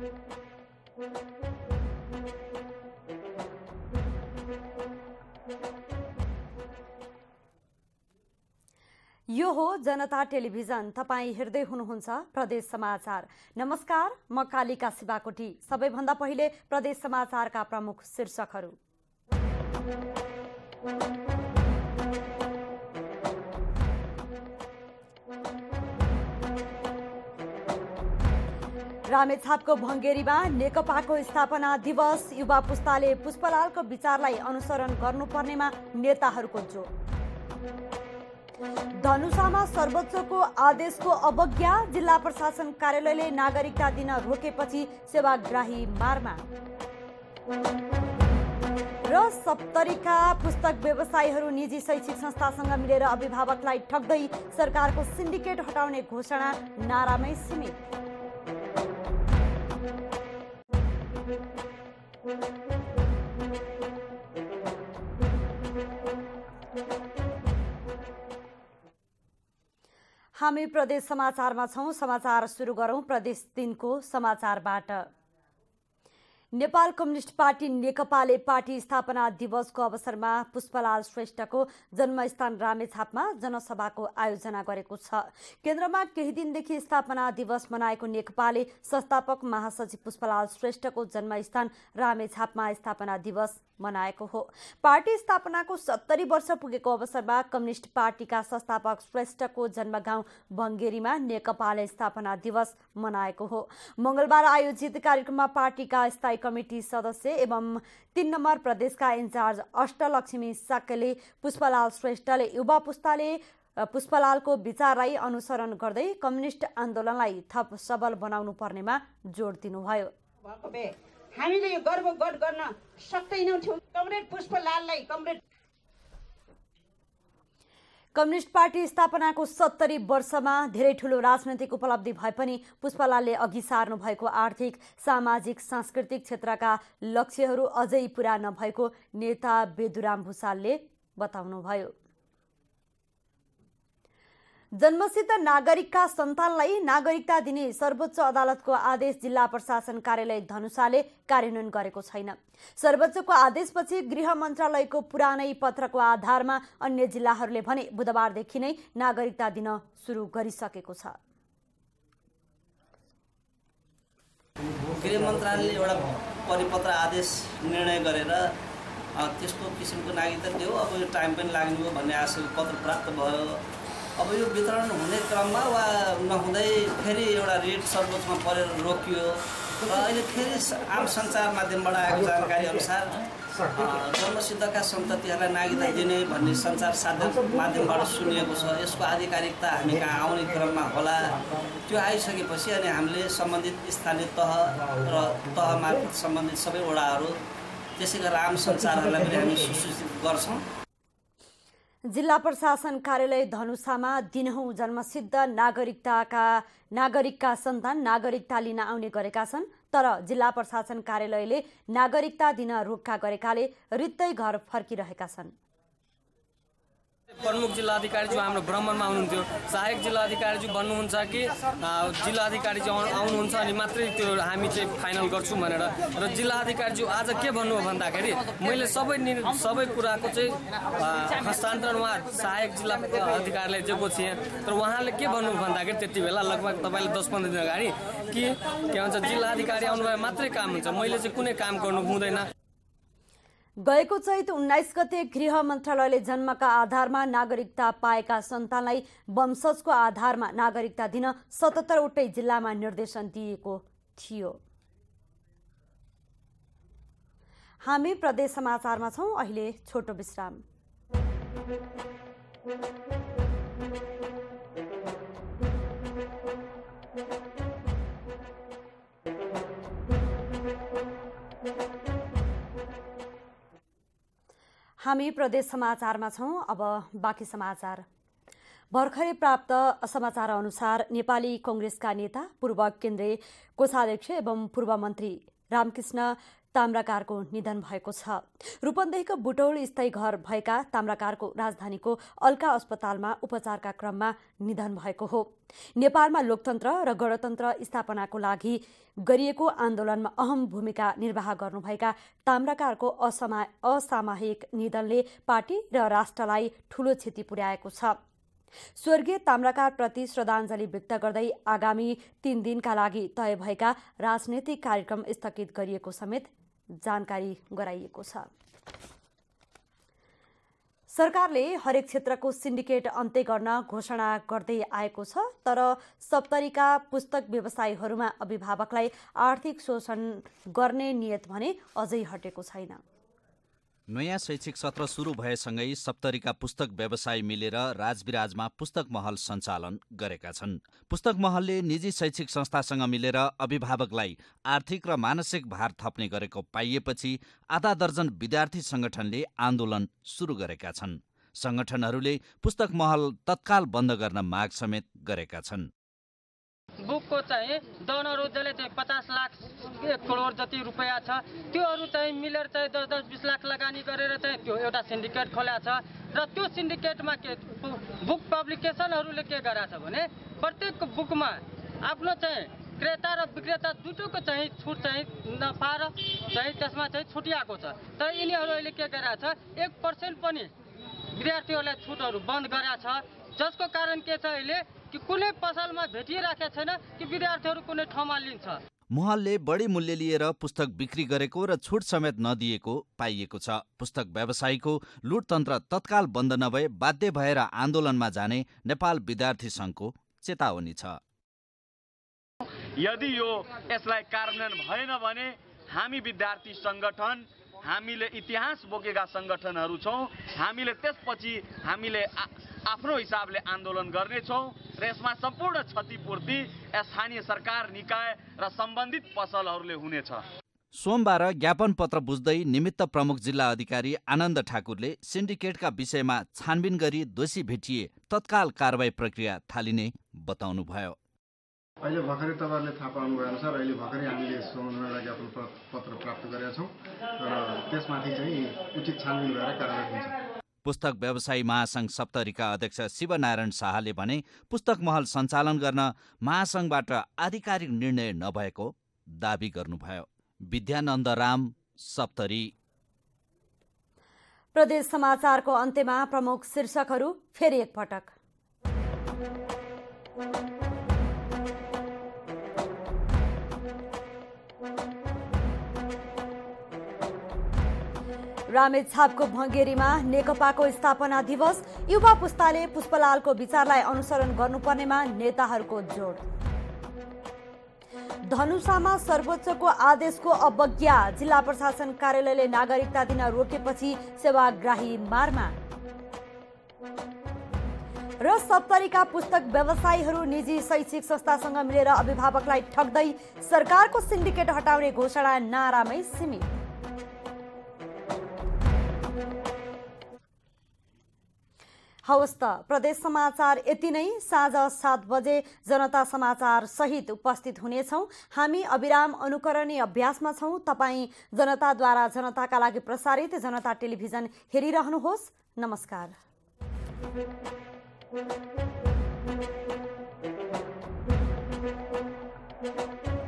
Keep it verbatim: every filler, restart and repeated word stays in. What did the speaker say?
यो हो जनता टेलिभिजन। तपाईं हेर्दै हुनुहुन्छ प्रदेश समाचार। नमस्कार, म कालिका शिवाकोटी। सबैभन्दा पहिले प्रदेश समाचारका प्रमुख शीर्षकहरू। रामेछापको भङ्गेरीमा नेकपाको स्थापना दिवस। युवा पुस्ताले पुष्पलालको विचारलाई अनुसरण गर्नुपर्नेमा नेताहरूको जोड। धनुषामा सर्वोच्चको आदेशको अवज्ञा। जिल्ला प्रशासन कार्यालयले नागरिकता दिन रोकेपछि सेवाग्राही मारमा। र सप्तरीका पुस्तक व्यवसायीहरू निजी शैक्षिक संस्थासँग मिलेर अभिभावकलाई ठग्दै सरकारको सिन्डिकेट हटाउने घोषणा नारामै सीमित। हामी प्रदेश समाचारमा छौं। समाचार सुरु गरौं प्रदेश दिनको समाचारबाट। नेपाल कम्युनिस्ट पार्टी नेकपाले पार्टी स्थापना दिवसको अवसरमा पुष्पलाल श्रेष्ठको जन्मस्थान रामेछापमा जनसभाको आयोजना गरेको छ। केन्द्रमा केही दिनदेखि स्थापना दिवस मनाएको नेकपाले संस्थापक महासचिव पुष्पलाल श्रेष्ठको जन्मस्थान रामेछापमा स्थापना दिवस मनाएको हो। पार्टी स्थापनाको सत्तरी वर्ष पुगेको अवसरमा कम्युनिस्ट पार्टीका संस्थापक श्रेष्ठको जन्मगाउँ भङ्गेरीमा नेकपाले स्थापना दिवस मनाएको हो। मंगलबार आयोजित कार्यक्रममा पार्टीका स्थायी कमिटी सदस्य एवं तीन नम्बर प्रदेशका इन्चार्ज अष्टलक्ष्मी साक्यले पुष्पलाल श्रेष्ठले युवा पुस्ताले पुष्पलालको विचारलाई अनुसरण गर्दै कम्युनिस्ट आन्दोलनलाई थप सबल बनाउनु पर्नेमा जोड दिनुभयो। हामीले यो गर्व गट गर्न सक्दैनौँ थियौँ। कमरेड पुष्पलाललाई कमरेड कम्युनिस्ट पार्टी स्थापनाको सत्तरी वर्षमा धेरै ठूलो राजनैतिक उपलब्धि भए पनि पुष्पलालले अघि सार्नु भएको आर्थिक, सामाजिक, सांस्कृतिक क्षेत्रका लक्ष्यहरू अझै पूरा नभएको नेता बेदुराम भुसालले बताउनुभयो। जन्मसिद्ध नागरिकका सन्तानलाई नागरिकता दिने सर्वोच्च अदालतको आदेश जिल्ला प्रशासन कार्यालय धनुषाले कार्यान्वयन गरेको छैन। सर्वोच्चको आदेशपछि गृह मन्त्रालयको पुरानै पत्रको आधारमा अन्य जिल्लाहरूले भने बुधबारदेखि नै नागरिकता दिन सुरु गरिसकेको छ। गृह मन्त्रालयले एउटा परिपत्र आदेश निर्णय गरेर त्यस्तो किसिमको नागरिकता दियो। अब यो टाइम पनि लाग्ने हो भन्ने आशा पत्र प्राप्त भयो। अब यो वितरण हुने क्रममा वा नहुँदै फेरि एउटा रेट सर्वोच्चमा परेर रोकियो र अहिले फेरि आम सञ्चार माध्यमबाट आएको जानकारी अनुसार जन्मसिद्धका सन्ततिहरूलाई नागरिकता दिने भन्ने सञ्चार साधन माध्यमबाट सुनिएको छ। यसको आधिकारिकता हामी कहाँ आउने क्रममा होला। त्यो आइसकेपछि अनि हामीले सम्बन्धित स्थानीय तह र तह मार्फत सम्बन्धित सबै वडाहरू त्यसै गरेर आम सञ्चारहरूलाई पनि हामी सुसूचित गर्छौँ। जिल्ला प्रशासन कार्यालय धनुषामा दिनहुँ जन्मसिद्ध नागरिकताका नागरिकका सन्तान नागरिकता लिन आउने गरेका छन्। तर जिल्ला प्रशासन कार्यालयले नागरिकता दिन रोक्का गरेकाले रित्तै घर फर्किरहेका छन्। प्रमुख जिल्लाधिकारीज्यू हाम्रो भ्रमणमा हुनुहुन्थ्यो। सहायक जिल्लाधिकारीज्यू भन्नुहुन्छ कि जिल्लाधिकारीज्यू आउनुहुन्छ अनि मात्रै त्यो हामी चाहिँ फाइनल गर्छौँ भनेर। र जिल्लाधिकारीज्यू आज के भन्नुभयो भन्दाखेरि मैले सबै सबै कुराको चाहिँ हस्तान्तरण उहाँ सहायक जिल्ला अधिकारीलाई दिएको थिएँ। तर उहाँले के भन्नुभयो भन्दाखेरि त्यति बेला लगभग तपाईँले दस पन्ध्र दिन अगाडि कि के भन्छ जिल्लाधिकारी आउनुभयो मात्रै काम हुन्छ, मैले चाहिँ कुनै काम गर्नु हुँदैन। गएको चैत उन्नाइस गते गृह मन्त्रालयले जन्मका आधारमा नागरिकता पाएका सन्तानलाई वंशजको आधारमा नागरिकता दिन सतहत्तरवटै जिल्लामा निर्देशन दिएको थियो। हामी प्रदेश समाचारमा छौं। अहिले छोटो विश्राम। हामी प्रदेश समाचारमा छौं। अब बाँकी समाचार। भर्खरै प्राप्त समाचार अनुसार नेपाली कांग्रेसका नेता पूर्व केन्द्रीय कोषाध्यक्ष एवं पूर्व मन्त्री रामकृष्ण ताम्राकारको निधन भएको छ। रूपन्देहीको बुटौल स्थायी घर भएका ताम्राकारको राजधानीको अल्का अस्पतालमा उपचारका क्रममा निधन भएको हो। नेपालमा लोकतन्त्र र गणतन्त्र स्थापनाको लागि गरिएको आन्दोलनमा अहम भूमिका निर्वाह गर्नुभएका ताम्राकारको असमा असामयिक निधनले पार्टी र राष्ट्रलाई ठूलो क्षति पुर्याएको छ। स्वर्गीय ताम्राकारप्रति श्रद्धाञ्जली व्यक्त गर्दै आगामी तीन दिनका लागि तय भएका राजनैतिक कार्यक्रम स्थगित गरिएको समेत जानकारी गराइएको छ। सरकारले हरेक क्षेत्रको सिन्डिकेट अन्त्य गर्न घोषणा गर्दै आएको छ, तर सप्तरीका पुस्तक व्यवसायीहरूमा अभिभावकलाई आर्थिक शोषण गर्ने नियत भने अझै हटेको छैन। नयाँ शैक्षिक सत्र सुरु भएसँगै सप्तरीका पुस्तक व्यवसायी मिलेर राजविराजमा पुस्तक महल सञ्चालन गरेका छन्। पुस्तक महलले निजी शैक्षिक संस्थासँग मिलेर अभिभावकलाई आर्थिक र मानसिक भार थप्ने गरेको पाइएपछि आधा दर्जन विद्यार्थी संगठनले आन्दोलन सुरु गरेका छन्। संगठनहरूले पुस्तक महल तत्काल बन्द गर्न माग समेत गरेका छन्। बुकको चाहिँ डोनर जसले चाहिँ पचास लाख एक करोड जति रुपियाँ छ, त्योहरू चाहिँ मिलेर चाहिँ दस दस बिस लाख लगानी गरेर चाहिँ त्यो एउटा सिन्डिकेट खोल्या छ। र त्यो सिन्डिकेटमा के बुक पब्लिकेसनहरूले के गरेछ भने प्रत्येक बुकमा आफ्नो चाहिँ क्रेता र विक्रेता दुटोको चाहिँ छुट चाहिँ नपाएर चाहिँ त्यसमा चाहिँ छुटिएको छ। तर यिनीहरूले के गरेछ, एक पर्सेन्ट पनि विद्यार्थीहरूलाई छुटहरू बन्द गरेछ, जसको कारण के छ अहिले कि कुनै पसलमा भेटिरहेको छैन कि विद्यार्थीहरू कुनै ठाउँमा लिन्छ। महलले बढी मूल्य लिएर पुस्तक बिक्री गरेको र छुट समेत नदिएको पाइएको छ। पुस्तक व्यवसायीको लुटतन्त्र तत्काल बन्द नभए बाध्य भएर आन्दोलनमा जाने नेपाल विद्यार्थी संघको चेतावनी छ। यदि यो यसलाई कार्यान्वयन भएन भने हामी विद्यार्थी संगठन, हामीले इतिहास बोकेका संगठनहरू छौँ, हामीले त्यसपछि हामीले आफ्नो हिसाबले आन्दोलन गर्नेछौँ र यसमा सम्पूर्ण क्षतिपूर्ति स्थानीय सरकार निकाय र सम्बन्धित पसलहरूले हुनेछ। सोमबार ज्ञापन पत्र बुझ्दै निमित्त प्रमुख जिल्ला अधिकारी आनन्द ठाकुरले सिन्डिकेटका विषयमा छानबिन गरी दोषी भेटिए तत्काल कारबाही प्रक्रिया थालिने बताउनुभयो। अहिले भर्खरै तपाईँहरूले थाहा पाउनु भए अनुसार अहिले भर्खरै हामीले सोमबार ज्ञापन पत्र प्राप्त गरेका छौँ र त्यसमाथि चाहिँ उचित छानबिन गरेर कारबाही हुन्छ। पुस्तक व्यवसायी महासंघ सप्तरीका अध्यक्ष शिवनारायण शाहले भने पुस्तक महल सञ्चालन गर्न महासंघबाट आधिकारिक निर्णय नभएको दावी गर्नुभयो। विद्यानन्द राम, सप्तरी। प्रदेश समाचारको अन्त्यमा प्रमुख शीर्षकहरू फेरि एकपटक। रामेछापको भङ्गेरीमा नेकपाको स्थापना दिवस, युवा पुस्ताले पुष्पलालको विचारलाई अनुसरण गर्नुपर्नेमा नेताहरूको जोड। धनुषामा सर्वोच्चको आदेशको अवज्ञा, जिल्ला प्रशासन कार्यालयले नागरिकता दिन रोकेपछि सेवाग्राही मारमा। र सप्तरीका पुस्तक व्यवसायीहरू निजी शैक्षिक संस्थासँग मिलेर अभिभावकलाई ठग्दै सरकारको सिन्डिकेट हटाउने घोषणा नारामै सीमित। हवस् त, प्रदेश समाचार यति नै। साँझ सात बजे जनता समाचार सहित उपस्थित हुनेछौँ। हामी अविराम अनुकरणीय अभ्यासमा छौँ। तपाईँ जनताद्वारा जनताका लागि प्रसारित जनता टेलिभिजन हेरिरहनुहोस्। नमस्कार।